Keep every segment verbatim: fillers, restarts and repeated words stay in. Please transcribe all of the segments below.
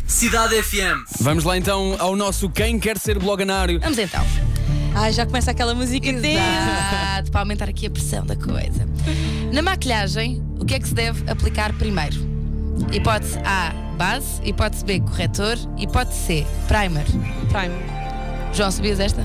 Cidade F M. Vamos lá então ao nosso Quem Quer Ser Bloganário. Vamos então. Ai, já começa aquela música Exato, para aumentar aqui a pressão da coisa. Na maquilhagem, o que é que se deve aplicar primeiro? Hipótese A, base. Hipótese B, corretor. Hipótese C, primer. Prime. João, sabias esta?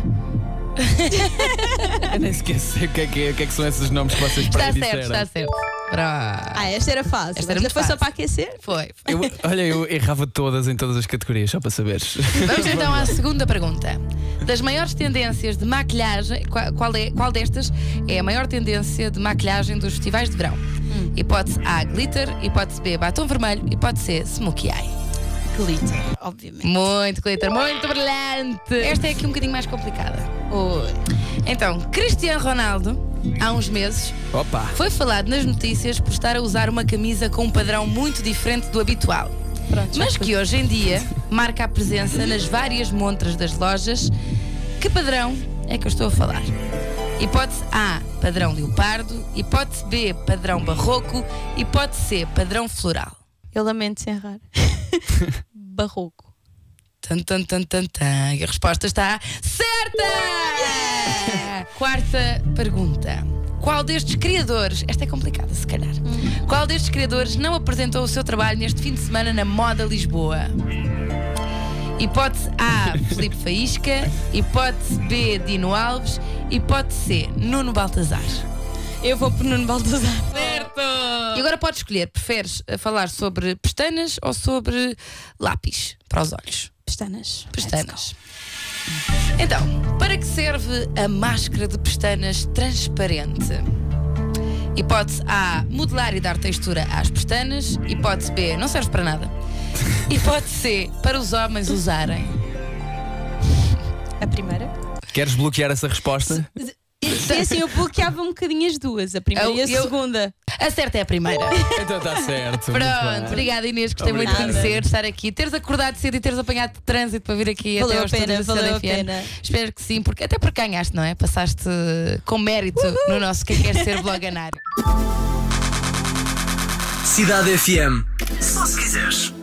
Eu nem sequer sei o que é que, é, o que, é que são esses nomes que vocês para Está aí certo, disseram. está certo. Pronto. Ah, esta era fácil. Esta era Esta muito foi só fácil. para aquecer? Foi. Eu, olha, eu errava todas em todas as categorias, só para saberes. Vamos então à segunda pergunta. Das maiores tendências de maquilhagem, qual, qual, é, qual destas é a maior tendência de maquilhagem dos festivais de verão? Hum. Hipótese A, glitter. Hipótese B, batom vermelho. Hipótese C, smokey eye. Glitter, obviamente. Muito glitter, muito brilhante. Esta é aqui um bocadinho mais complicada. Oi. Então, Cristiano Ronaldo, há uns meses, Opa! foi falado nas notícias por estar a usar uma camisa com um padrão muito diferente do habitual. Pronto, Mas que hoje em dia marca a presença nas várias montras das lojas. Que padrão é que eu estou a falar? Hipótese A, padrão leopardo. Hipótese B, padrão barroco. Hipótese C, padrão floral. Eu lamento se errar. Barroco. Tan, tan, tan, tan, tan. E a resposta está certa! Yeah! Quarta pergunta. Qual destes criadores, esta é complicada se calhar, hum. qual destes criadores não apresentou o seu trabalho neste fim de semana na Moda Lisboa? Hipótese A, Filipe Faísca. Hipótese B, Dino Alves. Hipótese C, Nuno Baltazar. Eu vou por Nuno Baltazar. Certo! E agora podes escolher, preferes falar sobre pestanas ou sobre lápis para os olhos? Pestanas. Pestanas. Então, para que serve a máscara de pestanas transparente? Hipótese A, modelar e dar textura às pestanas. Hipótese B, não serve para nada. Hipótese C, para os homens usarem. A primeira? Queres bloquear essa resposta? Sim, assim, eu bloqueava um bocadinho as duas, a primeira Eu- e a eu- segunda. A certa é a primeira. Então está certo. muito Pronto, bem. obrigada Inês, gostei muito de Obrigado. conhecer, de estar aqui, teres acordado cedo e teres apanhado trânsito para vir aqui Valeu até a aos pena, estúdios da valeu a C D F M. pena. Espero que sim, porque, até porque ganhaste, não é? Passaste com mérito no nosso Quem Quer Ser Bloganário. Cidade F M. Só se quiseres.